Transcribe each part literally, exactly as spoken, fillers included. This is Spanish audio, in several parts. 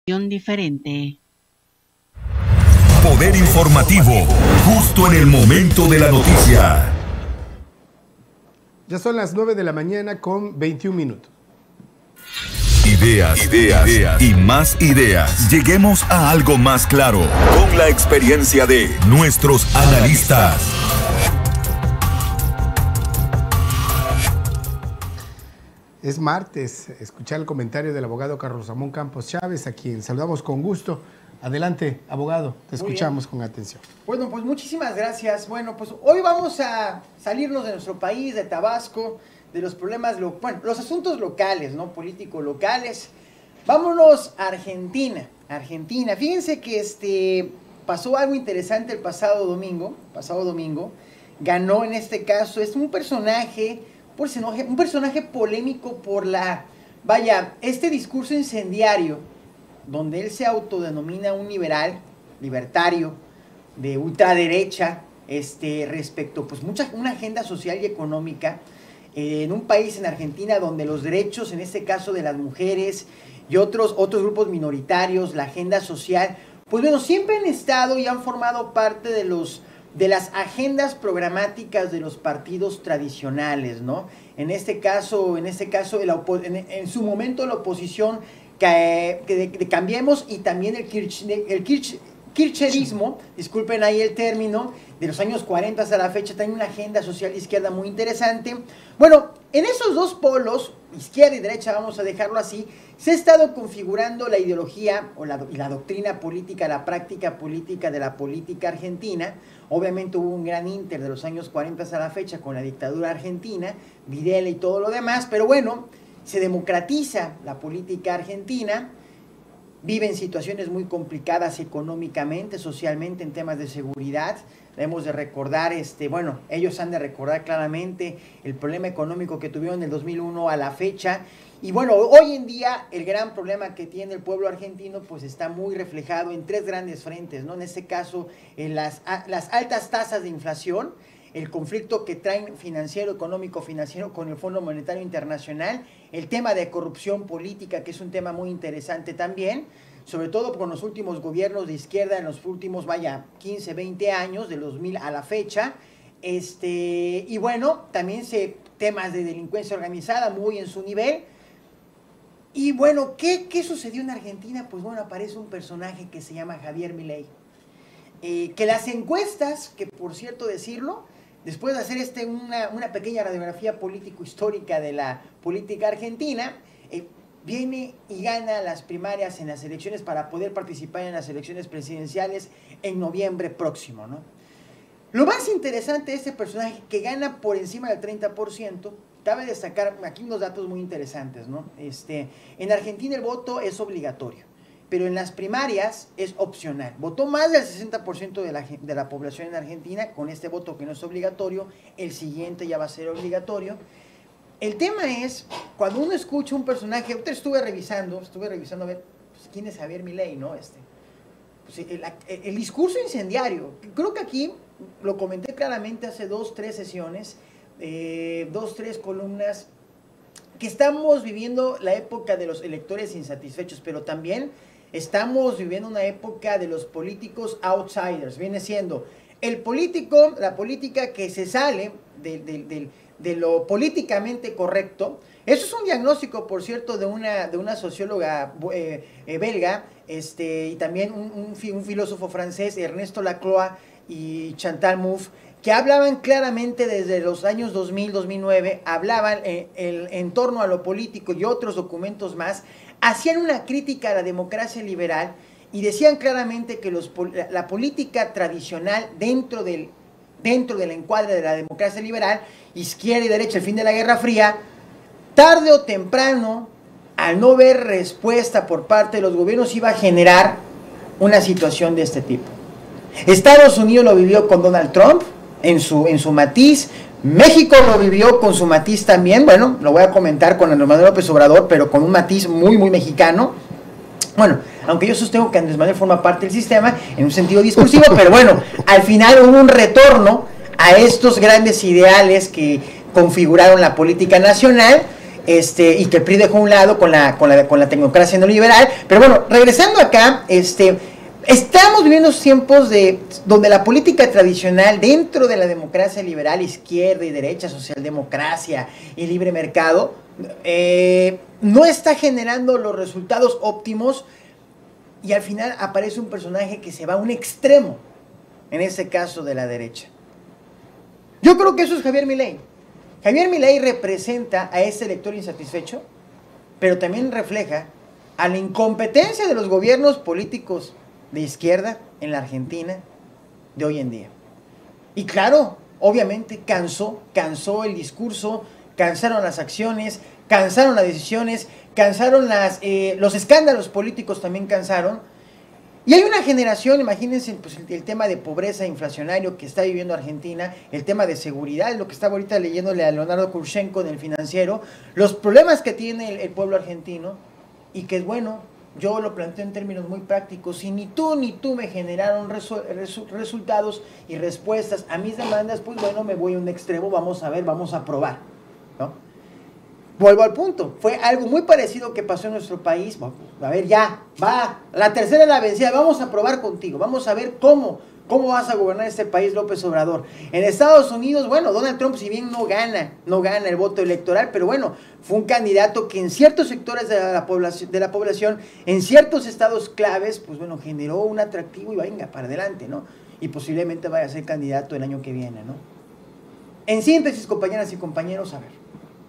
Diferente. Poder informativo, justo en el momento de la noticia. Ya son las nueve de la mañana con veintiún minutos. Ideas, ideas, ideas y más ideas. Lleguemos a algo más claro con la experiencia de nuestros analistas. Es martes, escuchar el comentario del abogado Carlos Ramón Campos Chávez, a quien saludamos con gusto. Adelante, abogado, te escuchamos con atención. Bueno, pues muchísimas gracias. Bueno, pues hoy vamos a salirnos de nuestro país, de Tabasco, de los problemas, lo, bueno, los asuntos locales, ¿no? Políticos locales. Vámonos a Argentina. Argentina. Fíjense que este pasó algo interesante el pasado domingo. Pasado domingo ganó en este caso, es un personaje. Un personaje polémico por la, vaya, este discurso incendiario, donde él se autodenomina un liberal, libertario, de ultraderecha, este, respecto, pues, mucha, una agenda social y económica, eh, en un país, en Argentina, donde los derechos, en este caso de las mujeres y otros, otros grupos minoritarios, la agenda social, pues bueno, siempre han estado y han formado parte de los de las agendas programáticas de los partidos tradicionales, ¿no? En este caso, en este caso, el en, en su momento la oposición que, que de, de Cambiemos y también el, kirch, el kirch, kirchnerismo, disculpen ahí el término, de los años cuarenta hasta la fecha, tiene una agenda social de izquierda muy interesante. Bueno, en esos dos polos, izquierda y derecha, vamos a dejarlo así, se ha estado configurando la ideología o la, y la doctrina política, la práctica política de la política argentina. Obviamente hubo un gran inter de los años cuarenta hasta la fecha con la dictadura argentina, Videla y todo lo demás, pero bueno, se democratiza la política argentina, viven situaciones muy complicadas económicamente, socialmente, en temas de seguridad. Debemos de recordar, este, bueno, ellos han de recordar claramente el problema económico que tuvieron del dos mil uno a la fecha. Y bueno, hoy en día el gran problema que tiene el pueblo argentino pues está muy reflejado en tres grandes frentes, ¿no? En este caso, en las, las altas tasas de inflación, el conflicto que traen financiero, económico, financiero con el Fondo Monetario Internacional, el tema de corrupción política, que es un tema muy interesante también, sobre todo con los últimos gobiernos de izquierda en los últimos, vaya, quince, veinte años, de los dos mil a la fecha, este, y bueno, también se, temas de delincuencia organizada muy en su nivel. Y bueno, ¿qué, qué sucedió en Argentina? Pues bueno, aparece un personaje que se llama Javier Milei, eh, que las encuestas, que por cierto decirlo, después de hacer este, una, una pequeña radiografía político-histórica de la política argentina, eh, viene y gana las primarias en las elecciones para poder participar en las elecciones presidenciales en noviembre próximo, ¿no? Lo más interesante de este personaje, que gana por encima del treinta por ciento, cabe destacar aquí unos datos muy interesantes, ¿no? Este, en Argentina el voto es obligatorio, pero en las primarias es opcional. Votó más del sesenta por ciento de la, de la población en Argentina con este voto que no es obligatorio, el siguiente ya va a ser obligatorio. El tema es, cuando uno escucha un personaje, ahorita estuve revisando, estuve revisando a ver, pues, quién es Javier Milei, ¿no? Este, pues, el, el, el discurso incendiario, creo que aquí lo comenté claramente hace dos, tres sesiones, eh, dos, tres columnas, que estamos viviendo la época de los electores insatisfechos, pero también estamos viviendo una época de los políticos outsiders, viene siendo el político, la política que se sale de, de, de, de lo políticamente correcto. Eso es un diagnóstico, por cierto, de una, de una socióloga eh, eh, belga, este, y también un, un, un filósofo francés, Ernesto Lacroix y Chantal Mouffe, que hablaban claramente desde los años dos mil, dos mil nueve, hablaban eh, el, en torno a lo político y otros documentos más, hacían una crítica a la democracia liberal y decían claramente que los, la, la política tradicional dentro del, dentro del encuadre de la democracia liberal, izquierda y derecha, el fin de la Guerra Fría, tarde o temprano, al no ver respuesta por parte de los gobiernos, iba a generar una situación de este tipo. Estados Unidos lo vivió con Donald Trump en su, en su matiz, México lo vivió con su matiz también, bueno, lo voy a comentar con Andrés Manuel López Obrador, pero con un matiz muy, muy mexicano. Bueno, aunque yo sostengo que Andrés Manuel forma parte del sistema en un sentido discursivo, pero bueno, al final hubo un retorno a estos grandes ideales que configuraron la política nacional, este, y que el P R I dejó a un lado con la, con la, con la tecnocracia neoliberal. Pero bueno, regresando acá, este, estamos viviendo tiempos de, donde la política tradicional dentro de la democracia liberal, izquierda y derecha, socialdemocracia y libre mercado, eh, no está generando los resultados óptimos, y al final aparece un personaje que se va a un extremo, en este caso de la derecha. Yo creo que eso es Javier Milei. Javier Milei representa a ese elector insatisfecho, pero también refleja a la incompetencia de los gobiernos políticos de izquierda en la Argentina de hoy en día. Y claro, obviamente cansó, cansó el discurso, cansaron las acciones, cansaron las decisiones, cansaron las, eh, los escándalos políticos también cansaron. Y hay una generación, imagínense, pues, el, el tema de pobreza inflacionario que está viviendo Argentina, el tema de seguridad, lo que estaba ahorita leyéndole a Leonardo Kurchenko en El Financiero, los problemas que tiene el, el pueblo argentino, y que bueno, yo lo planteo en términos muy prácticos: si ni tú ni tú me generaron resu resu resultados y respuestas a mis demandas, pues bueno, me voy a un extremo, vamos a ver, vamos a probar, ¿no? Vuelvo al punto, fue algo muy parecido que pasó en nuestro país. Bueno, a ver, ya, va, la tercera es la vencida, vamos a probar contigo, vamos a ver cómo, cómo vas a gobernar este país, López Obrador. En Estados Unidos, bueno, Donald Trump, si bien no gana, no gana el voto electoral, pero bueno, fue un candidato que en ciertos sectores de la población, de la población, en ciertos estados claves, pues bueno, generó un atractivo y venga, para adelante, ¿no? Y posiblemente vaya a ser candidato el año que viene, ¿no? En síntesis, compañeras y compañeros, a ver.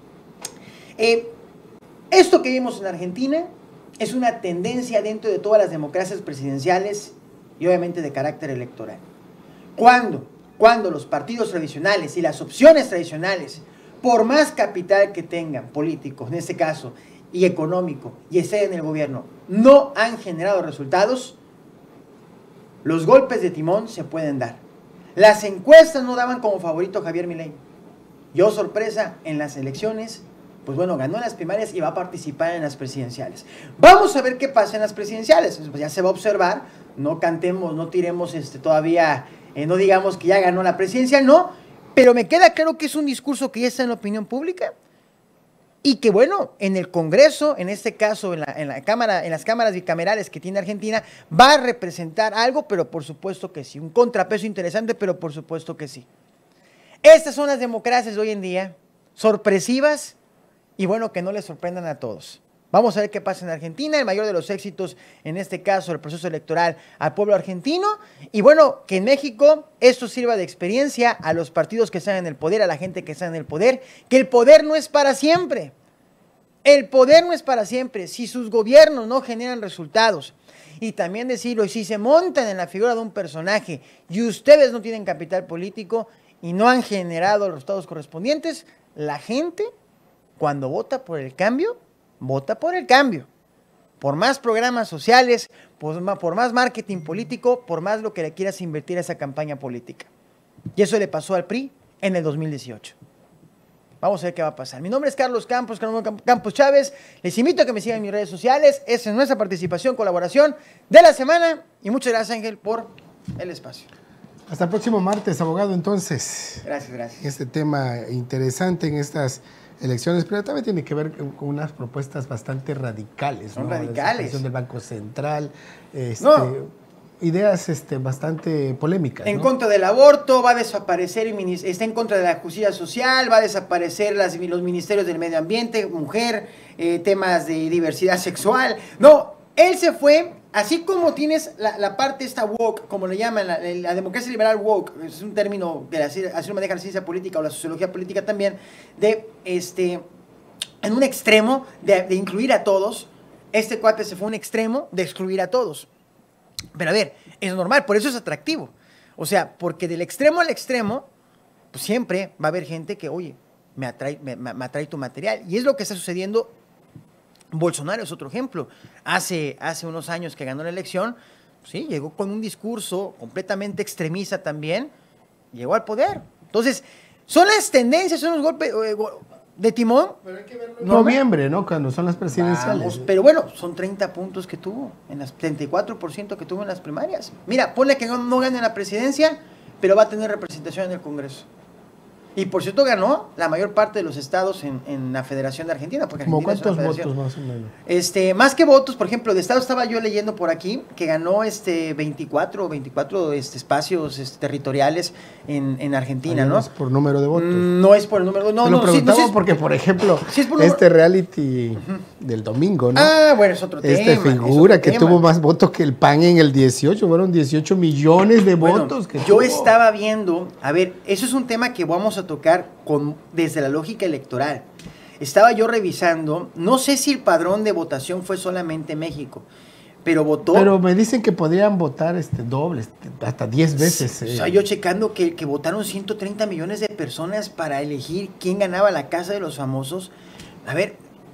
Eh, esto que vimos en Argentina es una tendencia dentro de todas las democracias presidenciales y obviamente de carácter electoral. Cuando, cuando los partidos tradicionales y las opciones tradicionales, por más capital que tengan políticos, en este caso, y económico, y estén en el gobierno, no han generado resultados, los golpes de timón se pueden dar. Las encuestas no daban como favorito a Javier Milei. Y oh sorpresa, en las elecciones, pues bueno, ganó en las primarias y va a participar en las presidenciales. Vamos a ver qué pasa en las presidenciales. Pues ya se va a observar, no cantemos, no tiremos este, todavía, eh, no digamos que ya ganó la presidencial, no, pero me queda claro que es un discurso que ya está en la opinión pública y que bueno, en el Congreso, en este caso, en la, en la cámara, en las cámaras bicamerales que tiene Argentina, va a representar algo, pero por supuesto que sí, un contrapeso interesante, pero por supuesto que sí. Estas son las democracias de hoy en día, sorpresivas, y bueno, que no les sorprendan a todos. Vamos a ver qué pasa en Argentina, el mayor de los éxitos, en este caso, el proceso electoral al pueblo argentino. Y bueno, que en México esto sirva de experiencia a los partidos que están en el poder, a la gente que está en el poder, que el poder no es para siempre. El poder no es para siempre. Si sus gobiernos no generan resultados, y también decirlo, y si se montan en la figura de un personaje y ustedes no tienen capital político y no han generado los resultados correspondientes, la gente, cuando vota por el cambio, vota por el cambio. Por más programas sociales, por más, por más marketing político, por más lo que le quieras invertir a esa campaña política. Y eso le pasó al P R I en el dos mil dieciocho. Vamos a ver qué va a pasar. Mi nombre es Carlos Campos, Carlos Campos Chávez. Les invito a que me sigan en mis redes sociales. Esa es nuestra participación, colaboración de la semana. Y muchas gracias, Ángel, por el espacio. Hasta el próximo martes, abogado, entonces. Gracias, gracias. Este tema interesante en estas elecciones, pero también tiene que ver con unas propuestas bastante radicales. Son ¿no? radicales. La desaparición del Banco Central, este, no. ideas este, bastante polémicas. En ¿no? contra del aborto, va a desaparecer, el, está en contra de la justicia social, va a desaparecer las, los ministerios del medio ambiente, mujer, eh, temas de diversidad sexual. No, él se fue, así como tienes la, la parte esta woke, como le llaman, la, la democracia liberal woke, es un término que así lo maneja la ciencia política o la sociología política también, de este, en un extremo de, de incluir a todos. Este cuate se fue a un extremo de excluir a todos. Pero a ver, es normal, por eso es atractivo. O sea, porque del extremo al extremo, pues siempre va a haber gente que, oye, me atrae, me, me atrae tu material. Y es lo que está sucediendo. Bolsonaro es otro ejemplo. Hace, hace unos años que ganó la elección, sí, llegó con un discurso completamente extremista también, llegó al poder. Entonces, son las tendencias, son los golpes eh, de timón. Pero hay que verlo en noviembre, ¿no? Cuando son las presidenciales. Vamos, pero bueno, son treinta puntos que tuvo, en las treinta y cuatro por ciento que tuvo en las primarias. Mira, ponle que no, no gane la presidencia, pero va a tener representación en el Congreso. Y por cierto ganó la mayor parte de los estados en, en la Federación de Argentina. Porque ¿Cómo Argentina cuántos es una votos federación. más o menos? Este, más que votos, por ejemplo, de estado estaba yo leyendo por aquí que ganó este veinticuatro, veinticuatro este, espacios este, territoriales en, en Argentina, Ahí ¿no? es por número de votos. Mm, No es por el número, no, Te no, lo sí, no, preguntaba sí es- porque, por ejemplo, sí es por este reality del domingo, ¿no? Ah, bueno, es otro Esta tema. es figura otro que tema. tuvo más votos que el P A N en el dieciocho, fueron dieciocho millones de Bueno, votos. Que yo tuvo. estaba viendo, a ver, eso es un tema que vamos a tocar con, desde la lógica electoral. Estaba yo revisando, no sé si el padrón de votación fue solamente México, pero votó. Pero me dicen que podrían votar este doble, este, hasta diez veces. O eh. sea, yo checando que, que votaron ciento treinta millones de personas para elegir quién ganaba la Casa de los Famosos. A ver,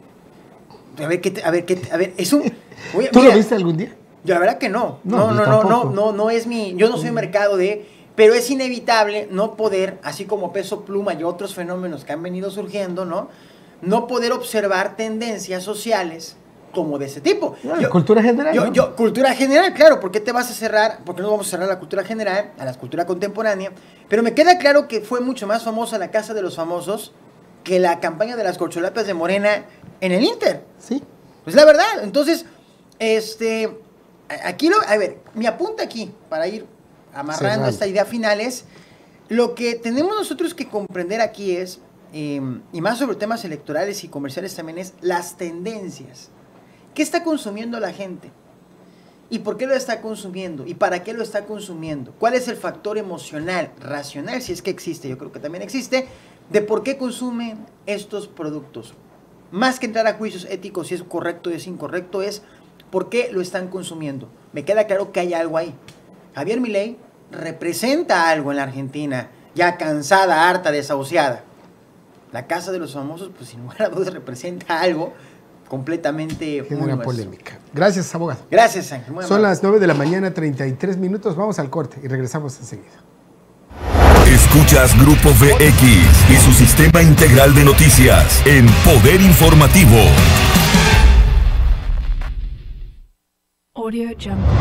a ver, ¿qué te- a ver, ¿qué te- a ver, es un... Oye, ¿Tú mira, lo viste algún día? yo la verdad que no. No, No, yo no, no, no, tampoco. no, no es mi, yo no soy mercado de, pero es inevitable no poder, así como Peso Pluma y otros fenómenos que han venido surgiendo, ¿no? No poder observar tendencias sociales como de ese tipo. Claro, Yo- cultura general. yo, ¿no? yo, cultura general, claro, ¿por qué te vas a cerrar? ¿Por qué no vamos a cerrar la cultura general a la cultura contemporánea? Pero me queda claro que fue mucho más famosa la Casa de los Famosos que la campaña de las corcholatas de Morena en el Inter. Sí. Pues la verdad, entonces, este, a- aquí lo, a ver, mi apunta aquí para ir amarrando Cerrando. esta idea final es, lo que tenemos nosotros que comprender aquí es, eh, y más sobre temas electorales y comerciales también es, las tendencias. ¿Qué está consumiendo la gente? ¿Y por qué lo está consumiendo? ¿Y para qué lo está consumiendo? ¿Cuál es el factor emocional, racional, si es que existe? Yo creo que también existe, de por qué consumen estos productos. Más que entrar a juicios éticos si es correcto o es incorrecto, es por qué lo están consumiendo. Me queda claro que hay algo ahí. Javier Milei representa algo en la Argentina, ya cansada, harta, desahuciada. La Casa de los Famosos, pues sin lugar a dudas, representa algo completamente muy Genera nuestro. polémica. Gracias, abogado. Gracias, Ángel. Muy Son amable. las nueve de la mañana, treinta y tres minutos. Vamos al corte y regresamos enseguida. Escuchas Grupo V X y su sistema integral de noticias en Poder Informativo. Audio Jungle.